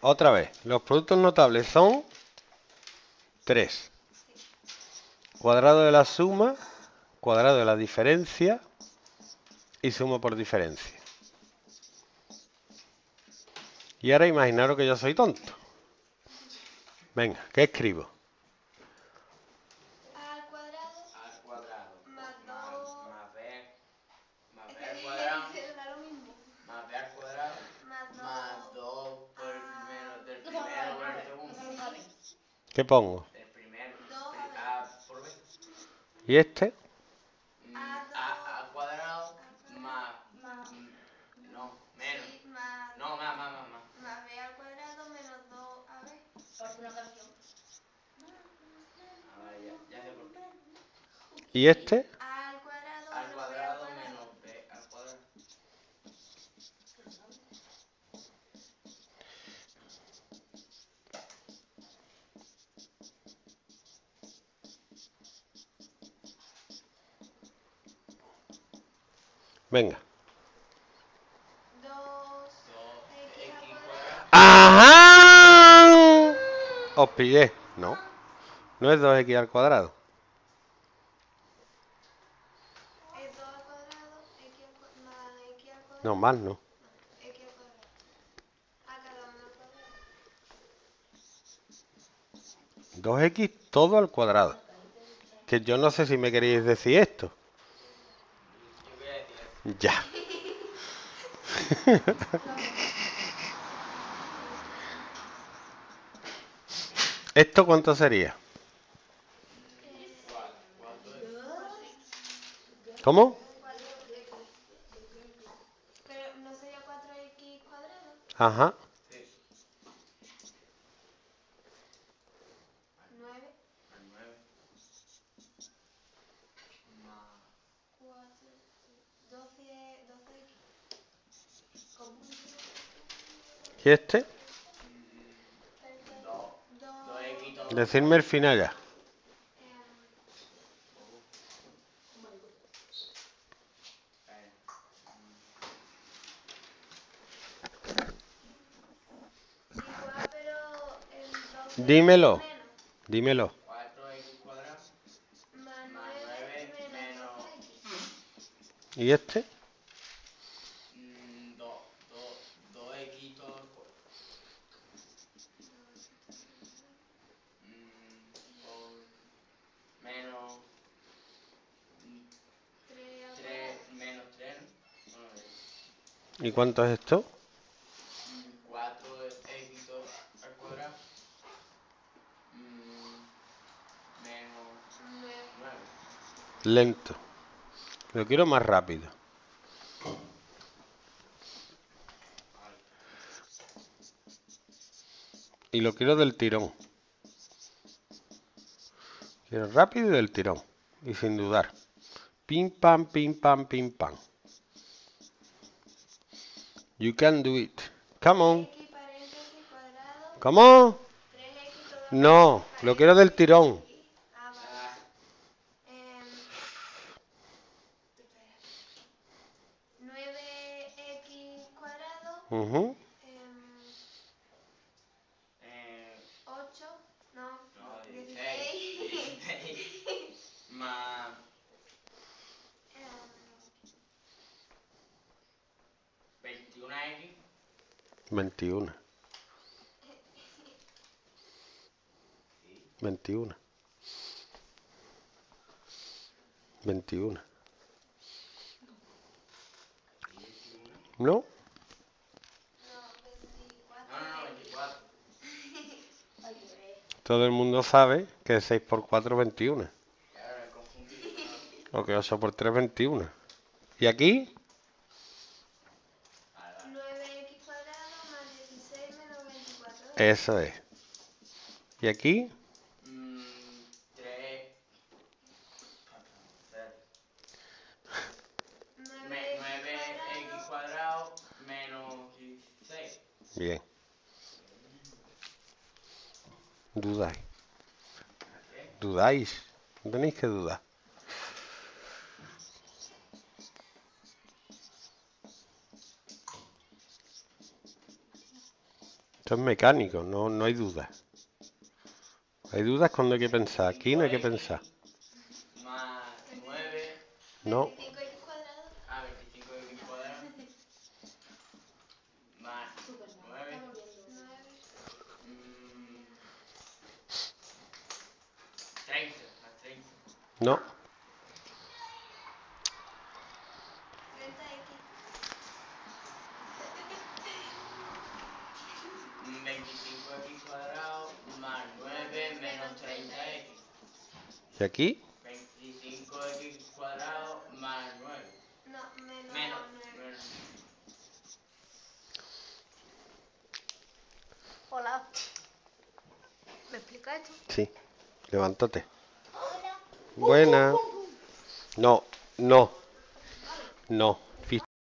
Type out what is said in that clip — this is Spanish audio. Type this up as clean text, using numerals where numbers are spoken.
otra vez. Los productos notables son 3. Cuadrado de la suma, cuadrado de la diferencia y suma por diferencia. Y ahora imaginaros que yo soy tonto. Venga, ¿qué escribo? A al cuadrado más 2 más b al cuadrado da lo mismo. más b al cuadrado más 2 por el primero del primero por el segundo. ¿Qué pongo? Del primero 2 a por b. ¿Y este? A al cuadrado más no, menos. Sí, más No, más. más b al cuadrado menos 2ab. Por una canción. Ahora ya sé por qué. ¿Y este? A al cuadrado Al menos b al cuadrado cuadrado. menos b al cuadrado. Venga. 2x al X cuadrado. cuadrado. ¡Ajá! Os pillé. No. No es 2x al cuadrado. Es 2 al cuadrado más x al cuadrado. No, más no. No, x al cuadrado. A cada uno al cuadrado. 2x todo al cuadrado. Que yo no sé si me queréis decir esto. Yo quería decir eso. Ya. ¿Esto cuánto sería? 4x. ¿Cómo? 4x. Pero no sería 4x cuadrado. Ajá. Sí. 9 Al 9 más 4 12x. ¿Y este? 2. 2x todo. Decidme el final ya. Igual, pero el 12 Dímelo. menos. Dímelo. 4x cuadrado Más más 9 9 menos menos 12x. ¿Y este? 2x todo al cuadrado. Por menos 3 al 3 cuadrado. menos 3, ¿no? ¿Y cuánto es esto? 4x todo al cuadrado menos 9. 9. Lento. Lo quiero más rápido. Vale. Y lo quiero del tirón. Quiero rápido y del tirón. Y sin dudar. Pim pam, pim pam, pim pam. You can do it. Come on. X paréntesis cuadrado. ¿Cómo? 3x todo al No, cuadrado. lo quiero del tirón. Ah, vale. Ah, Espera. 9x cuadrado. Ujú. 8. No, no, 16. 16 más 21x 21. 21. 21. ¿No? No, 24. no, 24. Hay que ver. Todo el mundo sabe que 6 por 4 es 21. Claro, me he confundido. O que 8 por 3 es 21. ¿Y aquí? 9x cuadrado más 16 menos 24. Eso es. ¿Y aquí? 3. 9x cuadrado menos 16. Bien. Dudáis. ¿Qué? Dudáis. No tenéis que dudar. Esto es mecánico, no hay dudas. Hay dudas cuando hay que pensar. Aquí no hay que pensar. Más 9. No, 25x cuadrado. 25x cuadrado. Más Súper mal. 9. Estamos viendo. 9. 30. Más 30. no, 30x. 25x cuadrado más 9 menos 30x. ¿y aquí? 25x cuadrado más 9. No, menos Menos. 9. Hola. ¿Me explica esto? Sí, levántate. Buena. No, no, no.